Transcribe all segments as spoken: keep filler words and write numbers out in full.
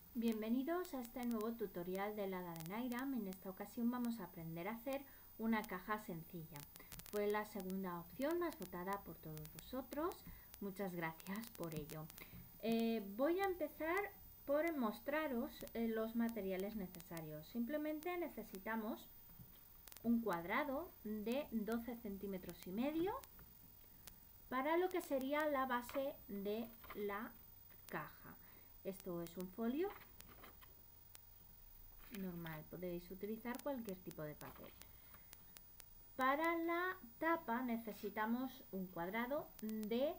Bienvenidos a este nuevo tutorial de la de Nairam. En esta ocasión vamos a aprender a hacer una caja sencilla. Fue la segunda opción más votada por todos vosotros. Muchas gracias por ello. Eh, voy a empezar por mostraros eh, los materiales necesarios. Simplemente necesitamos un cuadrado de doce centímetros y medio para lo que sería la base de la caja. Esto es un folio normal, podéis utilizar cualquier tipo de papel. Para la tapa necesitamos un cuadrado de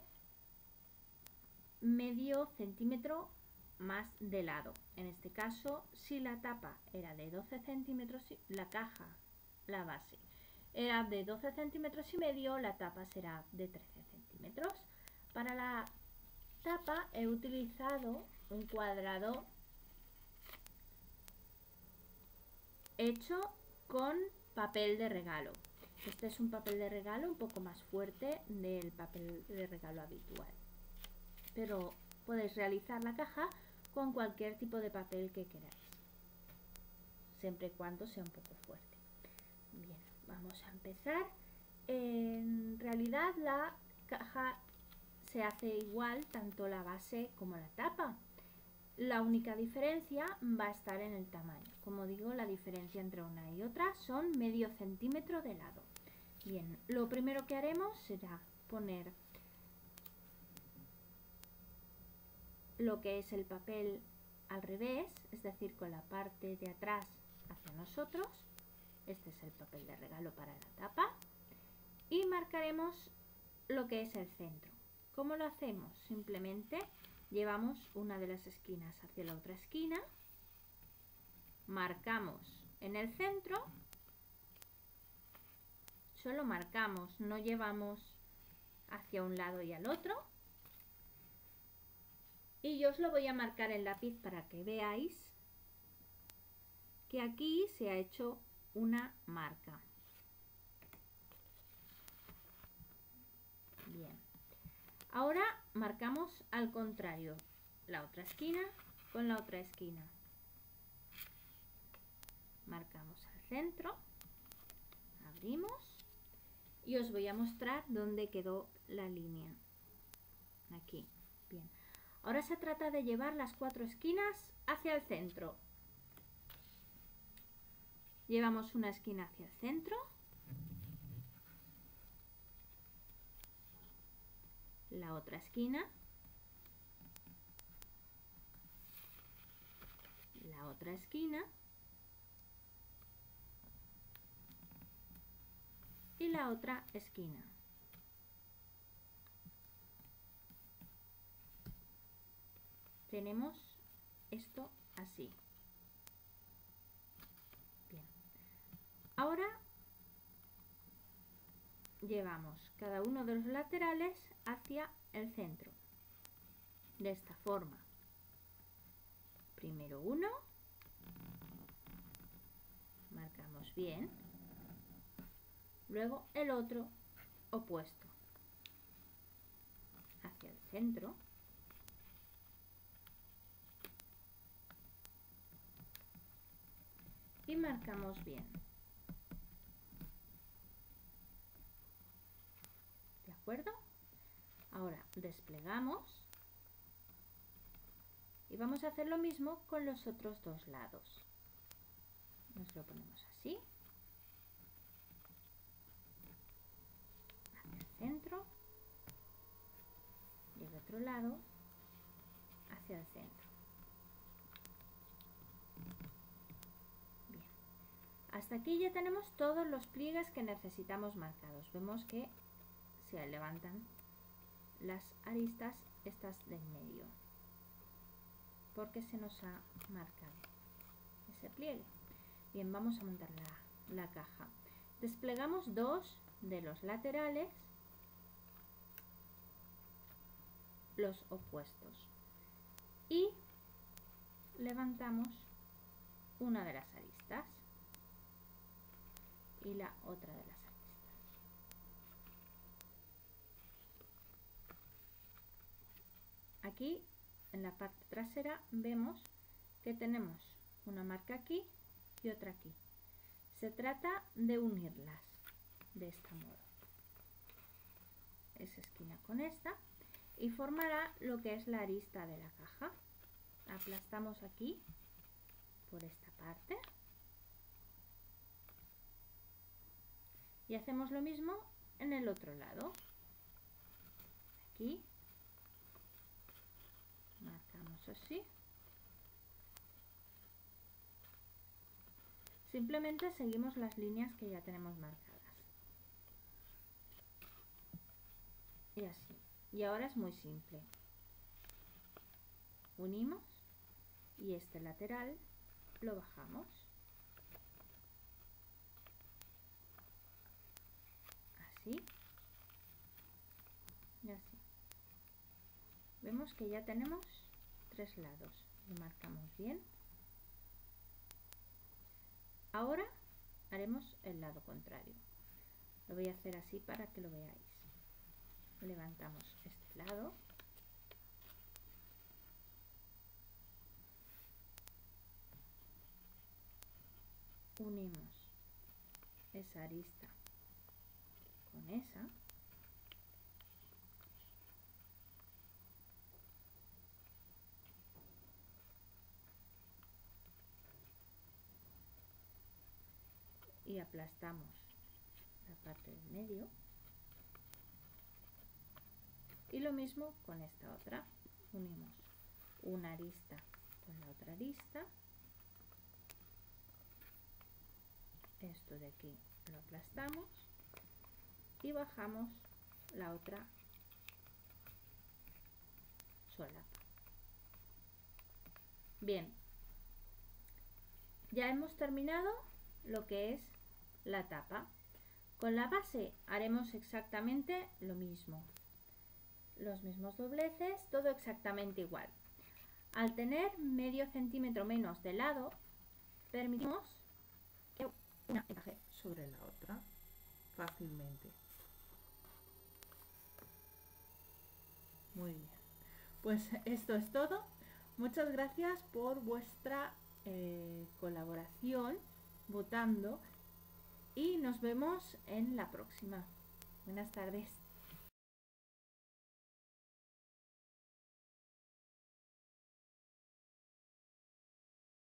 medio centímetro más de lado. En este caso, si la tapa era de doce centímetros, la caja, la base, era de doce centímetros y medio, la tapa será de trece centímetros. Para la tapa he utilizado un cuadrado hecho con papel de regalo. Este es un papel de regalo un poco más fuerte del papel de regalo habitual, pero podéis realizar la caja con cualquier tipo de papel que queráis, siempre y cuando sea un poco fuerte. Bien, vamos a empezar. En realidad la caja se hace igual, tanto la base como la tapa. La única diferencia va a estar en el tamaño. Como digo, la diferencia entre una y otra son medio centímetro de lado. Bien, lo primero que haremos será poner lo que es el papel al revés, es decir, con la parte de atrás hacia nosotros. Este es el papel de regalo para la tapa. Y marcaremos lo que es el centro. ¿Cómo lo hacemos? Simplemente llevamos una de las esquinas hacia la otra esquina, marcamos en el centro, solo marcamos, no llevamos hacia un lado y al otro. Y yo os lo voy a marcar en lápiz para que veáis que aquí se ha hecho una marca. Bien. Ahora marcamos al contrario, la otra esquina con la otra esquina. Marcamos al centro, abrimos y os voy a mostrar dónde quedó la línea. Aquí, bien. Ahora se trata de llevar las cuatro esquinas hacia el centro. Llevamos una esquina hacia el centro, la otra esquina, la otra esquina y la otra esquina. Tenemos esto así. Bien. Ahora llevamos cada uno de los laterales hacia el centro, de esta forma. Primero uno, marcamos bien, luego el otro opuesto, hacia el centro, y marcamos bien. ¿De acuerdo? Ahora desplegamos y vamos a hacer lo mismo con los otros dos lados. Nos lo ponemos así, hacia el centro, y el otro lado hacia el centro. Bien. Hasta aquí ya tenemos todos los pliegues que necesitamos marcados. Vemos que se levantan las aristas estas del medio, porque se nos ha marcado ese pliegue. Bien, vamos a montar la, la caja. Desplegamos dos de los laterales, los opuestos, y levantamos una de las aristas y la otra de las aristas. Aquí en la parte trasera vemos que tenemos una marca aquí y otra aquí. Se trata de unirlas de este modo. Esa esquina con esta y formará lo que es la arista de la caja. Aplastamos aquí por esta parte y hacemos lo mismo en el otro lado. Aquí marcamos así. Simplemente seguimos las líneas que ya tenemos marcadas. Y así. Y ahora es muy simple. Unimos y este lateral lo bajamos. Así. Y así. Vemos que ya tenemos tres lados. Lo marcamos bien. Ahora haremos el lado contrario. Lo voy a hacer así para que lo veáis. Levantamos este lado. Unimos esa arista con esa. Y aplastamos la parte del medio. Y lo mismo con esta otra. Unimos una arista con la otra arista. Esto de aquí lo aplastamos y bajamos la otra solapa. Bien, ya hemos terminado lo que es la tapa. Con la base haremos exactamente lo mismo. Los mismos dobleces, todo exactamente igual. Al tener medio centímetro menos de lado, permitimos que una encaje sobre la otra fácilmente. Muy bien. Pues esto es todo. Muchas gracias por vuestra eh, colaboración votando y nos vemos en la próxima. Buenas tardes.